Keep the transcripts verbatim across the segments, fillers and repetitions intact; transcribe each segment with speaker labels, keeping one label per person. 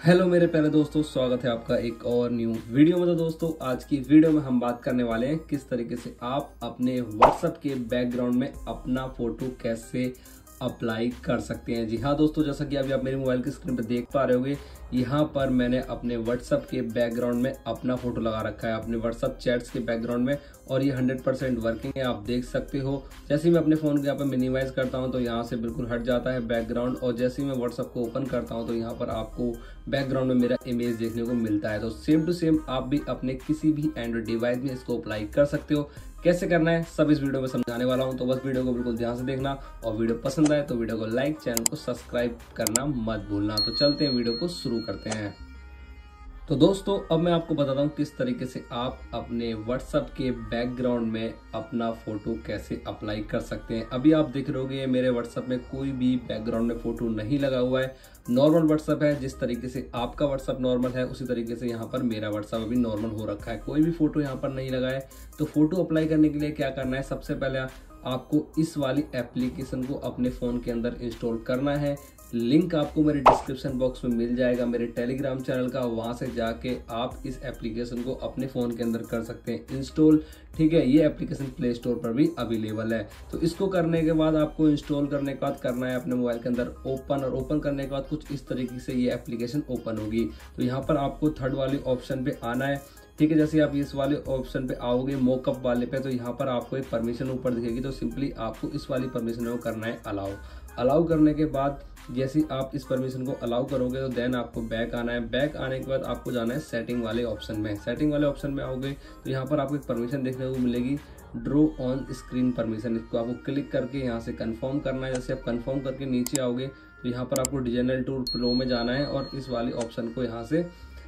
Speaker 1: Hello मेरे प्यारे दोस्तों, स्वागत है आपका एक और न्यू वीडियो में। तो दोस्तों आज की वीडियो में हम बात करने वाले हैं किस तरीके से आप अपने व्हाट्सएप के बैकग्राउंड में अपना फोटो कैसे अप्लाई कर सकते हैं। जी हाँ दोस्तों, जैसा कि अभी आप मेरे मोबाइल की स्क्रीन पर देख पा रहे होंगे, यहाँ पर मैंने अपने व्हाट्सएप के बैकग्राउंड में अपना फोटो लगा रखा है, अपने व्हाट्सएप चैट्स के बैकग्राउंड में, और ये हंड्रेड परसेंट वर्किंग है। आप देख सकते हो जैसे ही मैं अपने फ़ोन को यहाँ पर मिनिमाइज करता हूँ तो यहाँ से बिल्कुल हट जाता है बैकग्राउंड, और जैसे ही मैं व्हाट्सएप को ओपन करता हूँ तो यहाँ पर आपको बैकग्राउंड में मेरा इमेज देखने को मिलता है। तो सेम टू सेम आप भी अपने किसी भी एंड्रॉइड डिवाइस में इसको अप्लाई कर सकते हो। कैसे करना है सब इस वीडियो में समझाने वाला हूं, तो बस वीडियो को बिल्कुल ध्यान से देखना, और वीडियो पसंद आए तो वीडियो को लाइक, चैनल को सब्सक्राइब करना मत भूलना। तो चलते हैं, वीडियो को शुरू करते हैं। तो दोस्तों अब मैं आपको बताता हूँ किस तरीके से आप अपने व्हाट्सएप के बैकग्राउंड में अपना फोटो कैसे अप्लाई कर सकते हैं। अभी आप देख रहे होगे मेरे व्हाट्सएप में कोई भी बैकग्राउंड में फोटो नहीं लगा हुआ है, नॉर्मल व्हाट्सएप है। जिस तरीके से आपका व्हाट्सएप नॉर्मल है उसी तरीके से यहाँ पर मेरा व्हाट्सएप अभी नॉर्मल हो रखा है, कोई भी फोटो यहाँ पर नहीं लगा है। तो फोटो अप्लाई करने के लिए क्या करना है, सबसे पहले आपको इस वाली एप्लीकेशन को अपने फ़ोन के अंदर इंस्टॉल करना है। लिंक आपको मेरे डिस्क्रिप्शन बॉक्स में मिल जाएगा मेरे टेलीग्राम चैनल का, वहाँ से जाके आप इस एप्लीकेशन को अपने फ़ोन के अंदर कर सकते हैं इंस्टॉल। ठीक है, ये एप्लीकेशन प्ले स्टोर पर भी अवेलेबल है। तो इसको करने के बाद आपको इंस्टॉल करने के बाद करना है अपने मोबाइल के अंदर ओपन, और ओपन करने के बाद कुछ इस तरीके से ये एप्लीकेशन ओपन होगी। तो यहाँ पर आपको थर्ड वाले ऑप्शन पे आना है। ठीक है, जैसे आप इस वाले ऑप्शन पे आओगे मोकअप वाले पे, तो यहाँ पर आपको एक परमिशन ऊपर दिखेगी। तो सिंपली आपको इस वाली परमिशन को करना है अलाउ। अलाउ करने के बाद जैसे आप इस परमिशन को अलाउ करोगे तो देन आपको बैक आना है। बैक आने के बाद आपको जाना है सेटिंग वाले ऑप्शन में। सेटिंग वाले ऑप्शन में आओगे तो यहाँ पर आपको एक परमिशन देखने को मिलेगी, ड्रॉ ऑन स्क्रीन परमिशन। इसको आपको क्लिक करके यहाँ से कंफर्म करना है। जैसे आप कंफर्म करके नीचे आओगे तो यहाँ पर आपको डिजाइनर टूल प्रो में जाना है और इस वाले ऑप्शन को यहाँ से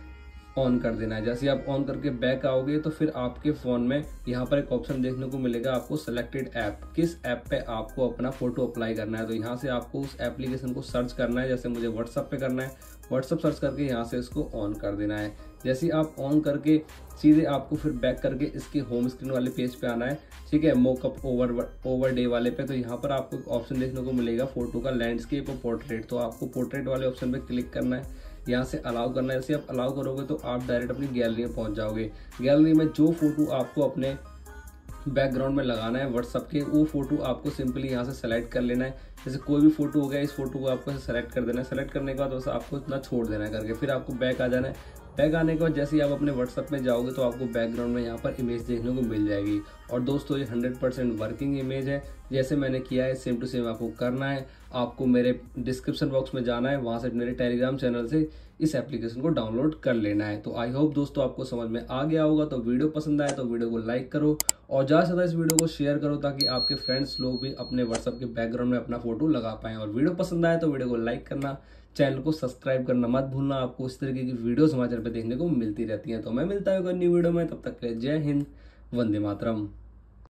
Speaker 1: ऑन कर देना है। जैसे आप ऑन करके बैक आओगे तो फिर आपके फ़ोन में यहाँ पर एक ऑप्शन देखने को मिलेगा आपको सेलेक्टेड ऐप, किस ऐप पे आपको अपना फोटो अप्लाई करना है। तो यहाँ से आपको उस एप्लीकेशन को सर्च करना है। जैसे मुझे व्हाट्सएप पे करना है, व्हाट्सएप सर्च करके यहाँ से इसको ऑन कर देना है। जैसे आप ऑन करके सीधे आपको फिर बैक करके इसके होम स्क्रीन वाले पेज पे आना है। ठीक है, मोकअप ओवर ओवर डे वाले पे, तो यहाँ पर आपको एक ऑप्शन देखने को मिलेगा फोटो का लैंडस्केप और पोर्ट्रेट। तो आपको पोर्ट्रेट वाले ऑप्शन पे क्लिक करना है, यहाँ से अलाउ करना है। जैसे आप अलाउ करोगे तो आप डायरेक्ट अपनी गैलरी में पहुंच जाओगे। गैलरी में जो फोटो आपको अपने बैकग्राउंड में लगाना है व्हाट्सएप के, वो फोटो आपको सिंपली यहाँ से सेलेक्ट कर लेना है। जैसे कोई भी फोटो हो गया, इस फोटो को आपको सेलेक्ट कर देना है। सेलेक्ट करने के बाद बस आपको इतना छोड़ देना है करके, फिर आपको बैक आ जाना है। बैक आने के बाद जैसे ही आप अपने व्हाट्सएप में जाओगे तो आपको बैकग्राउंड में यहाँ पर इमेज देखने को मिल जाएगी। और दोस्तों ये हंड्रेड परसेंट वर्किंग इमेज है। जैसे मैंने किया है सेम टू सेम आपको करना है। आपको मेरे डिस्क्रिप्शन बॉक्स में जाना है, वहाँ से मेरे टेलीग्राम चैनल से इस एप्लीकेशन को डाउनलोड कर लेना है। तो आई होप दोस्तों आपको समझ में आ गया होगा। तो वीडियो पसंद आए तो वीडियो को लाइक करो और ज़्यादा से ज़्यादा इस वीडियो को शेयर करो, ताकि आपके फ्रेंड्स लोग भी अपने व्हाट्सएप के बैकग्राउंड में अपना फोटो लगा पाएँ। और वीडियो पसंद आए तो वीडियो को लाइक करना, चैनल को सब्सक्राइब करना मत भूलना। आपको इस तरीके की वीडियो समाचार पे देखने को मिलती रहती हैं। तो मैं मिलता हूँ न्यू वीडियो में, तब तक के लिए जय हिंद, वंदे मातरम।